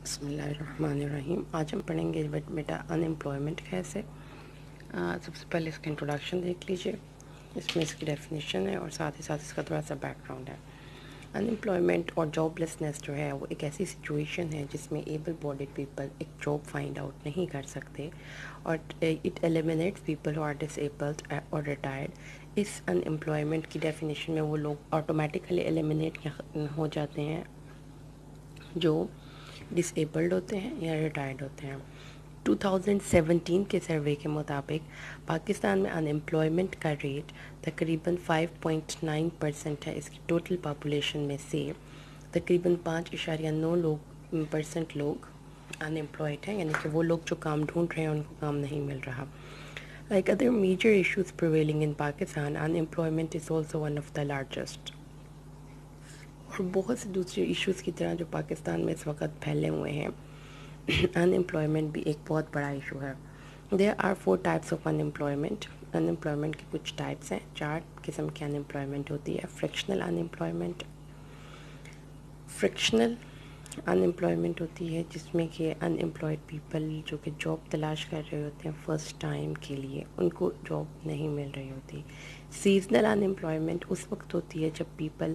بسم اللہ الرحمن الرحیم. آج ہم پڑھیں گے بیٹا ان امپلائمنٹ کیسے. سب سے پہلے اس کا انٹروڈکشن دیکھ لیجئے. اس میں اس کی ڈیفینیشن ہے اور ساتھ ہی ساتھ اس کا تھوڑا سا بیک گراؤنڈ ہے. ان امپلائمنٹ اور جاب لیسنس جو ہے وہ ایک ایسی سچویشن ہے جس میں ایبل باڈیڈ پیپل ایک جاب فائنڈ آؤٹ نہیں کر سکتے اور it eliminates people who are disabled اور ریٹائرڈ. اس ان امپلائمنٹ کی ڈیفینیشن میں وہ لوگ آٹومیٹیکلی ایلیمینیٹ ہو جاتے ہیں جو ڈس ایبلڈ ہوتے ہیں یا ریٹائرڈ ہوتے ہیں. 2017 کے سروے کے مطابق پاکستان میں ان امپلائمنٹ کا ریٹ تقریباً 5.9% ہے. اس کی ٹوٹل پاپولیشن میں سے تقریباً 5.9% لوگ ان امپلائڈ ہیں، یعنی کہ وہ لوگ جو کام ڈھونڈ رہے ہیں ان کو کام نہیں مل رہا. Like other major issues prevailing in Pakistan, unemployment is also one of the largest. اور بہت سے دوسرے ایشوز کی طرح جو پاکستان میں اس وقت پھیلے ہوئے ہیں، ان امپلائمنٹ بھی ایک بہت بڑا ایشو ہے. There are 4 types of unemployment. Unemployment کی کچھ ٹائپس ہیں. 4 قسم کی ان امپلائمنٹ ہوتی ہے. فرکشنل ان امپلائمنٹ. فرکشنل ان امپلائمنٹ ہوتی ہے جس میں کہ ان امپلائڈ پیپل جو کہ جاب تلاش کر رہے ہوتے ہیں فرسٹ ٹائم کے لیے، ان کو جاب نہیں مل رہی ہوتی. سیزنل ان امپلائمنٹ اس وقت ہوتی ہے جب پیپل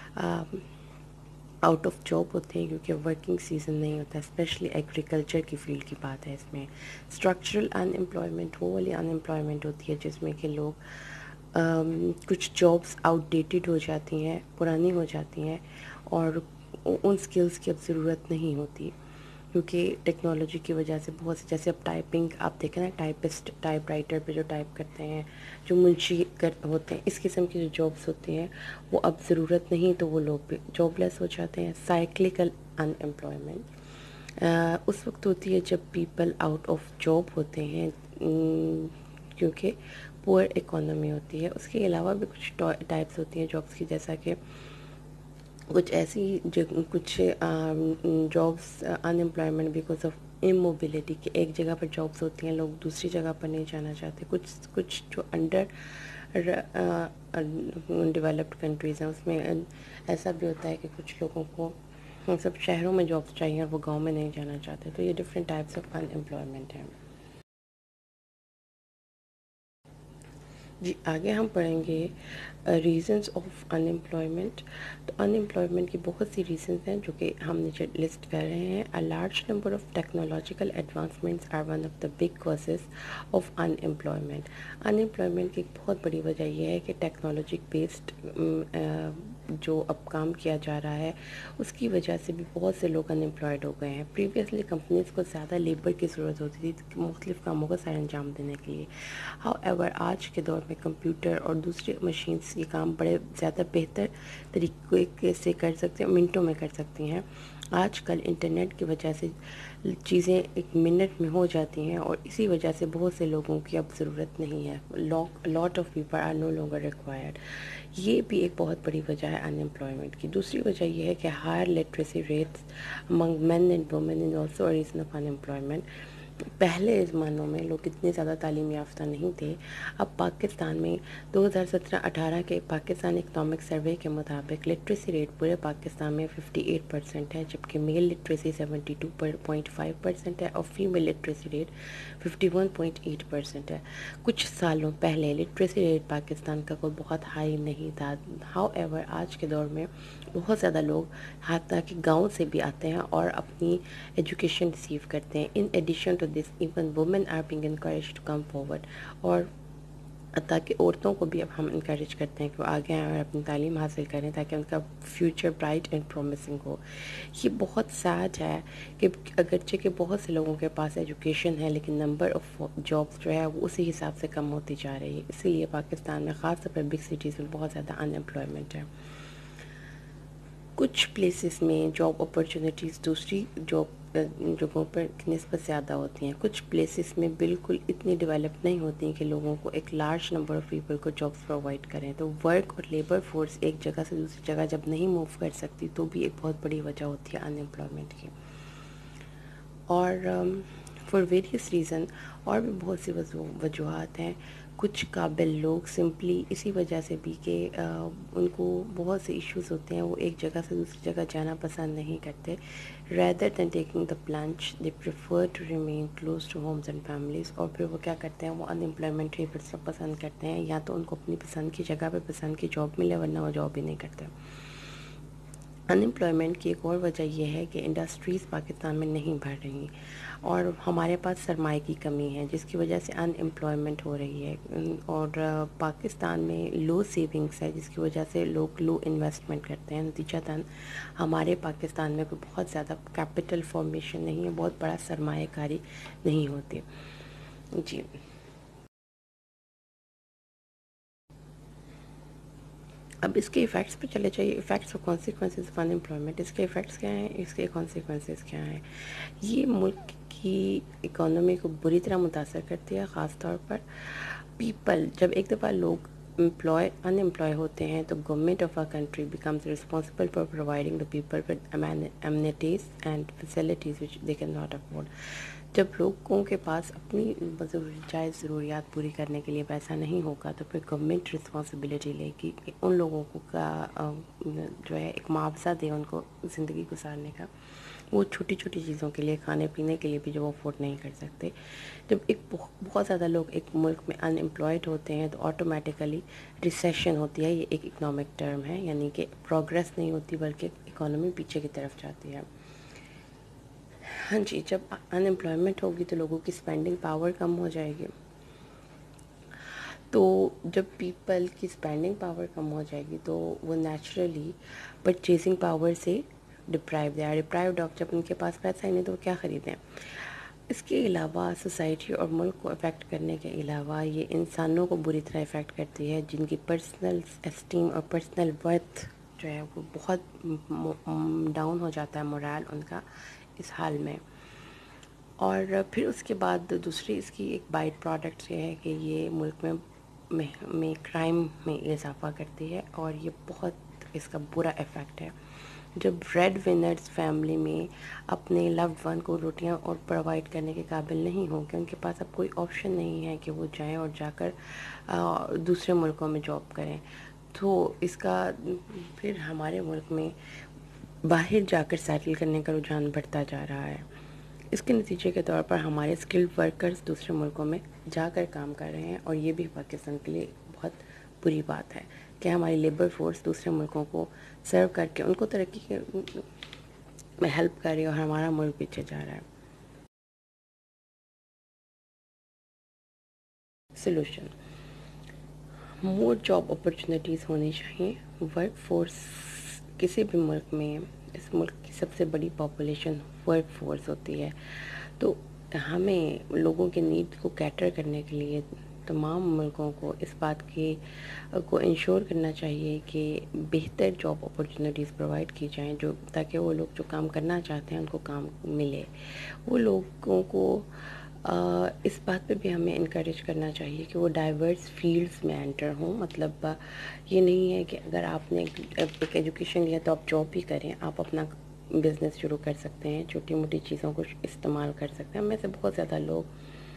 آؤٹ آف جاب ہوتے ہیں کیونکہ ورکنگ سیزن نہیں ہوتا، اسپیشلی ایگریکلچر کی فیلڈ کی بات ہے اس میں. اسٹرکچرل ان امپلائمنٹ وہ والی ان امپلائمنٹ ہوتی ہے جس میں کہ لوگ کچھ جابس آؤٹ ڈیٹڈ ہو جاتی ہیں، پرانی ہو جاتی ہیں اور ان سکلز کی اب ضرورت نہیں ہوتی کیونکہ ٹیکنالوجی کی وجہ سے بہت سے، جیسے اب ٹائپنگ آپ دیکھیں نا، ٹائپسٹ ٹائپ رائٹر پہ جو ٹائپ کرتے ہیں، جو منشی ہوتے ہیں، اس قسم کی جو جابس ہوتی ہیں وہ اب ضرورت نہیں، تو وہ لوگ بھی جاب لیس ہو جاتے ہیں. سائیکلیکل ان امپلائمنٹ اس وقت ہوتی ہے جب پیپل آؤٹ آف جاب ہوتے ہیں کیونکہ پور اکانومی ہوتی ہے. اس کے علاوہ بھی کچھ ٹائپس ہوتی ہیں جابس کی، جیسا کہ کچھ ایسی کچھ jobs unemployment because of immobility, کہ ایک جگہ پر جابس ہوتی ہیں، لوگ دوسری جگہ پر نہیں جانا چاہتے. کچھ جو انڈر ڈیولپڈ کنٹریز ہیں اس میں ایسا بھی ہوتا ہے کہ کچھ لوگوں کو سب شہروں میں جابس چاہیے اور وہ گاؤں میں نہیں جانا چاہتے. تو یہ different types of unemployment ہیں. جی آگے ہم پڑھیں گے ریزنز آف ان امپلائمنٹ. تو ان امپلائمنٹ کی بہت سی ریزنز ہیں جو کہ ہم نے لسٹ کر رہے ہیں. A large number of technological advancements are one of the big causes of unemployment. Unemployment کی ایک بہت بڑی وجہ یہ ہے کہ ٹیکنالوجی بیسڈ جو اب کام کیا جا رہا ہے اس کی وجہ سے بھی بہت سے لوگ ان امپلائڈ ہو گئے ہیں. پریویسلی کمپنیز کو زیادہ لیبر کی ضرورت ہوتی تھی مختلف کاموں کا سر انجام دینے کے لیے. ہاؤ ایور آج کے دور میں کمپیوٹر اور دوسری مشینس یہ کام بڑے زیادہ بہتر طریقے سے کر سکتے ہیں، منٹوں میں کر سکتی ہیں. آج کل انٹرنیٹ کی وجہ سے چیزیں ایک منٹ میں ہو جاتی ہیں اور اسی وجہ سے بہت سے لوگوں کی اب ضرورت نہیں ہے. Lot of people are no longer required. یہ بھی ایک بہت بڑی وجہ ہے ان امپلائمنٹ کی. دوسری وجہ یہ ہے کہ higher literacy rates among men and women is also a reason of unemployment. پہلے زمانوں میں لوگ اتنے زیادہ تعلیم یافتہ نہیں تھے. اب پاکستان میں 2017-18 کے پاکستان اکنامک سروے کے مطابق لٹریسی ریٹ پورے پاکستان میں 58% ہے، جبکہ میل لٹریسی 72.5% ہے اور فیمیل لٹریسی ریٹ 51.8% ہے. کچھ سالوں پہلے لٹریسی ریٹ پاکستان کا کوئی بہت ہائی نہیں تھا. ہاؤ ایور آج کے دور میں بہت زیادہ لوگ حتیٰ کہ گاؤں سے بھی آتے ہیں اور اپنی ایجوکیشن ریسیو کرتے ہیں. In addition to this even women are being encouraged to come forward. اور تاکہ عورتوں کو بھی اب ہم انکریج کرتے ہیں کہ وہ آگے آئیں اور اپنی تعلیم حاصل کریں تاکہ ان کا فیوچر برائٹ اینڈ پرومسنگ ہو. یہ بہت سیڈ ہے کہ اگرچہ کہ بہت سے لوگوں کے پاس ایجوکیشن ہے لیکن نمبر آف جابس جو ہے وہ اسی حساب سے کم ہوتی جا رہی ہے. اسی لیے پاکستان میں خاص طور پر بگ سٹیز میں بہت زیادہ ان امپلائمنٹ ہے. کچھ پلیسز میں جاب اپرچونیٹیز دوسری جاب جگہوں پر نسبت زیادہ ہوتی ہیں. کچھ پلیسز میں بالکل اتنی ڈیولپ نہیں ہوتی ہیں کہ لوگوں کو ایک لارج نمبر آف پیپل کو جابس پرووائڈ کریں. تو ورک اور لیبر فورس ایک جگہ سے دوسری جگہ جب نہیں موو کر سکتی تو بھی ایک بہت بڑی وجہ ہوتی ہے ان امپلائمنٹ کی. اور فار ویریس ریزن اور بھی بہت سی وجوہات ہیں. کچھ قابل لوگ سمپلی اسی وجہ سے بھی کہ ان کو بہت سے ایشوز ہوتے ہیں، وہ ایک جگہ سے دوسری جگہ جانا پسند نہیں کرتے. Rather than taking the plunge they prefer to remain close to homes and families. اور پھر وہ کیا کرتے ہیں، وہ ان امپلائمنٹ ہی پھر سب پسند کرتے ہیں، یا تو ان کو اپنی پسند کی جگہ پہ پسند کی جاب ملے، ورنہ وہ جاب ہی نہیں کرتے. ان امپلائمنٹ کی ایک اور وجہ یہ ہے کہ انڈسٹریز پاکستان میں نہیں بڑھ رہی، اور ہمارے پاس سرمایہ کی کمی ہے جس کی وجہ سے ان امپلائمنٹ ہو رہی ہے. اور پاکستان میں لو سیونگس ہے جس کی وجہ سے لوگ لو انویسٹمنٹ کرتے ہیں. نتیجتاً ہمارے پاکستان میں کوئی بہت زیادہ کیپٹل فارمیشن نہیں ہے، بہت بڑا سرمایہ کاری نہیں ہوتی. جی، اب اس کے ایفیکٹس پہ چلے جائیے. ایفیکٹس اور کانسیکوینسز آف ان امپلائمنٹ. اس کے ایفیکٹس کیا ہیں، اس کے کانسیکوینسز کیا ہیں. یہ ملک کی اکانومی کو بری طرح متاثر کرتی ہے. خاص طور پر پیپل، جب ایک دفعہ لوگ ان امپلائی ہوتے ہیں تو government of a country becomes responsible for providing the people with amenities and facilities which they can not afford. جب لوگوں کے پاس اپنی جائز ضروریات پوری کرنے کے لیے پیسہ نہیں ہوگا تو پھر گورنمنٹ رسپانسبلٹی لے گی کہ ان لوگوں کو کا جو ہے ایک معاوضہ دے ان کو زندگی گزارنے کا. وہ چھوٹی چھوٹی چیزوں کے لیے، کھانے پینے کے لیے بھی جو افورڈ نہیں کر سکتے. جب ایک بہت زیادہ لوگ ایک ملک میں ان امپلائڈ ہوتے ہیں تو آٹومیٹیکلی ریسیشن ہوتی ہے. یہ ایک اکنامک ٹرم ہے، یعنی کہ پروگریس نہیں ہوتی بلکہ اکانومی پیچھے کی طرف جاتی ہے. ہاں جی، جب ان امپلائمنٹ ہوگی تو لوگوں کی اسپینڈنگ پاور کم ہو جائے گی. تو جب پیپل کی اسپینڈنگ پاور کم ہو جائے گی تو وہ نیچرلی پرچیزنگ پاور سے ڈپرائیوڈ آف. جب ان کے پاس پیسہ ہی نہیں تو وہ کیا خریدیں. اس کے علاوہ سوسائٹی اور ملک کو افیکٹ کرنے کے علاوہ یہ انسانوں کو بری طرح افیکٹ کرتی ہے جن کی پرسنل اسٹیم اور پرسنل ورتھ جو ہے وہ بہت ڈاؤن ہو جاتا ہے، مورال ان کا اس حال میں. اور پھر اس کے بعد دوسری اس کی ایک بائٹ پروڈکٹ یہ ہے کہ یہ ملک میں کرائم میں اضافہ کرتی ہے، اور یہ بہت اس کا برا افیکٹ ہے. جب بریڈ ونرز فیملی میں اپنے لوڈ ون کو روٹیاں اور پرووائڈ کرنے کے قابل نہیں ہوں کہ ان کے پاس اب کوئی آپشن نہیں ہے کہ وہ جائیں اور جا کر دوسرے ملکوں میں جاب کریں، تو اس کا پھر ہمارے ملک میں باہر جا کر سیٹل کرنے کا رجحان بڑھتا جا رہا ہے. اس کے نتیجے کے طور پر ہمارے اسکلڈ ورکرز دوسرے ملکوں میں جا کر کام کر رہے ہیں، اور یہ بھی پاکستان کے لیے بہت بری بات ہے کہ ہماری لیبر فورس دوسرے ملکوں کو سرو کر کے ان کو ترقی میں ہیلپ کر رہی ہے، اور ہمارا ملک پیچھے جا رہا ہے. سلوشن: مور جاب اپرچونیٹیز ہونی چاہیے. ورک فورس کسی بھی ملک میں، اس ملک کی سب سے بڑی پاپولیشن ورک فورس ہوتی ہے، تو ہمیں لوگوں کے نیڈ کو کیٹر کرنے کے لیے تمام ملکوں کو اس بات کو انشور کرنا چاہیے کہ بہتر جاب اپرچونیٹیز پرووائڈ کی جائیں، جو تاکہ وہ لوگ جو کام کرنا چاہتے ہیں ان کو کام ملے. وہ لوگوں کو اس بات پہ بھی ہمیں انکریج کرنا چاہیے کہ وہ ڈائیورس فیلڈز میں انٹر ہوں. مطلب یہ نہیں ہے کہ اگر آپ نے ایک ایجوکیشن لیا تو آپ جاب بھی کریں، آپ اپنا بزنس شروع کر سکتے ہیں، چھوٹی موٹی چیزوں کو استعمال کر سکتے ہیں. ہم میں سے بہت زیادہ لوگ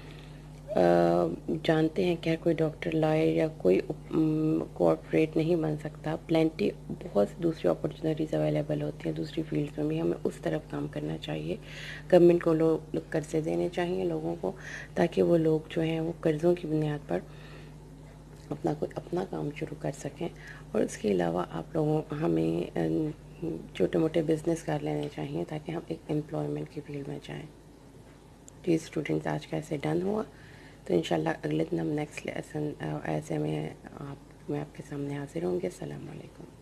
جانتے ہیں کہ کوئی ڈاکٹر، لائر یا کوئی کارپوریٹ نہیں بن سکتا. پلینٹی بہت دوسری اپرچونیٹیز اویلیبل ہوتی ہیں دوسری فیلڈز میں بھی. ہمیں اس طرف کام کرنا چاہیے. گورنمنٹ کو لوگ قرضے دینے چاہیے لوگوں کو، تاکہ وہ لوگ جو ہیں وہ قرضوں کی بنیاد پر اپنا کام شروع کر سکیں. اور اس کے علاوہ آپ لوگوں ہمیں چھوٹے موٹے بزنس کر لینے چاہیے تاکہ ہم ایک امپلائمنٹ کی فیلڈ میں جائیں. جی اسٹوڈنٹس، آج کا ایسے ڈن ہوا، تو انشاءاللہ اگلے دن ہم نیکسٹ لیسن ایسے میں آپ کے سامنے حاضر ہوں گے. السلام علیکم.